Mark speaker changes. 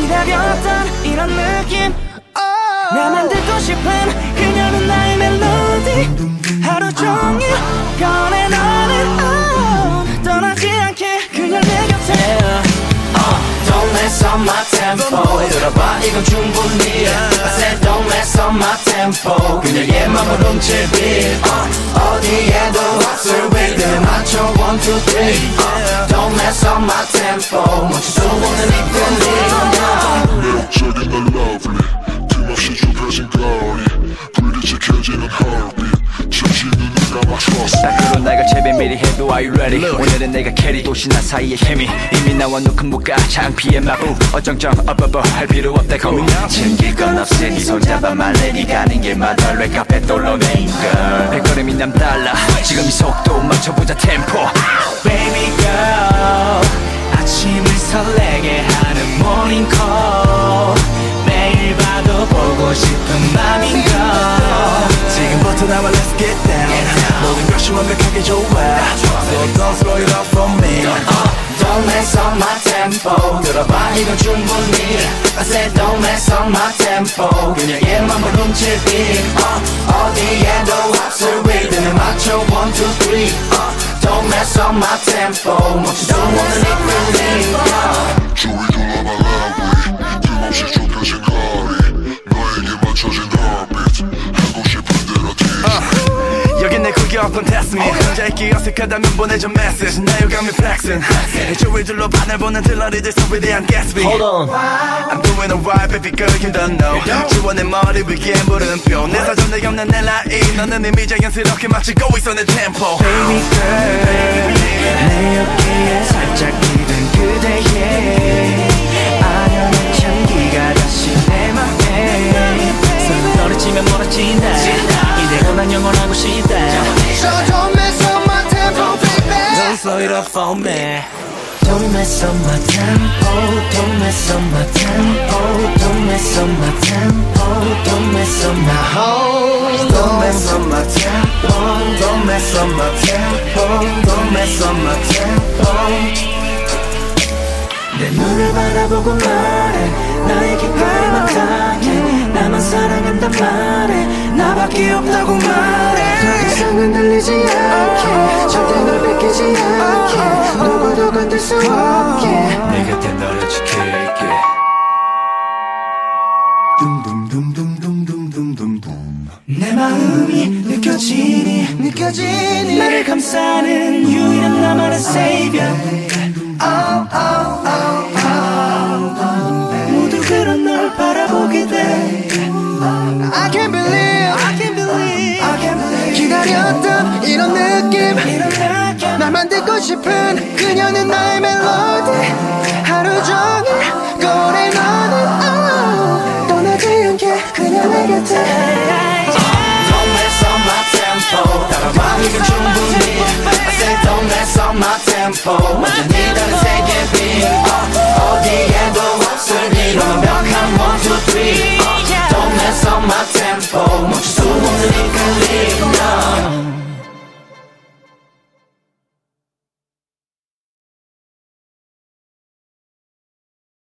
Speaker 1: 기다렸던 이런 느낌 나만 듣고 싶은 그녀는 나의 멜로디 하루 종일 꺼내 너는 떠나지 않게 그녀 내 곁에
Speaker 2: Don't mess up my tempo 들어봐 이건 충분히 I said don't mess up my tempo 그녀의 맘을 훔칠 beat 어디에도 없을 rhythm 맞춰 1, 2, 3 Don't mess up my tempo 멈출 수 없는 이끌림
Speaker 3: 매력적인 널 lovely 틈없이 좁혀진 거리 불이 지켜지는 heartbeat 잠시 눈을 감아 trust
Speaker 4: 딱 그런 날 같이 미리 해도 Are you ready 오늘은 내가 캐리 도시나 사이의 케미 이미 나와 놓은 무가 창피의 마부 어정쩡 할 필요 없다 call me 챙길 건 없으니 손잡아 말래 니 가는 길마다 레카페 돌로네 girl 백걸음이 남달라 지금 이 속도 맞춰보자 템포
Speaker 1: Baby girl 아침을 설레게 하는 morning call 매일 봐도 보고 싶은 맘인걸
Speaker 2: 지금부터 나와 let's get down 모든 것이 완벽하게 좋아 So don't slow it up for me Don't mess up my tempo 들어봐 이건 충분히 I said don't mess up my tempo 그녀의 맘을 훔칠 beat 어디에도 없을 rhythm에 맞춰 1, 2, 3 Don't mess up my tempo 멈출 수 없는 이끌림
Speaker 3: 조이 둘러봐 loudly 틈없이 좁혀진 거리 너에게 맞춰진 heartbeat 하고 싶은 대로 tease
Speaker 4: 여긴 내 구경 test me 혼자 있기 어색하다면 보내줘 message 나 유감이 flexing 조이 둘러봐 날 보는 들러리들 소리에 대한 Gatsby Hold on I'm doing alright baby girl you don't know 지워 내 머리 위에 물음표 내 사전에 없는 내 라인 너는 이미 자연스럽게 맞추고 있어 내 템포
Speaker 1: Baby girl 내 어깨에 살짝 기댄 그대의 아련한 향기가 다시 내 맘에 서로 떨어지면 멀어진다 이대로 난 영원하고 싶다
Speaker 2: So don't mess up my tempo baby
Speaker 1: Don't slow it up for me Don't mess up my tempo Don't mess up my tempo Don't mess up my tempo Don't mess up my whole
Speaker 2: Don't mess up my tempo Don't mess up my tempo Don't mess up my tempo
Speaker 1: 내 눈을 바라보고 말해 나에게 발맞다게 나만 사랑한단 말해 나밖에 없다고 말해 더 이상은 들리지 않게 절대 널 뺏기지 않게 누구도 건들 수 없게
Speaker 4: 내 곁에 너를 지킬게
Speaker 1: 내 마음이 느껴지니 나를 감싸는 유일한 나만의 savior 모두 그런 널 바라보게 돼
Speaker 2: I can't believe 기다렸던 이런 느낌 나만 듣고 싶은 그녀는 나의 멜로디 하루 종일 꺼내 너는 떠나지 않게 그녀 내 곁에 Don't mess up my tempo 따라와 이건 충분히 I said don't mess up my tempo 완전히 다른 세계 beat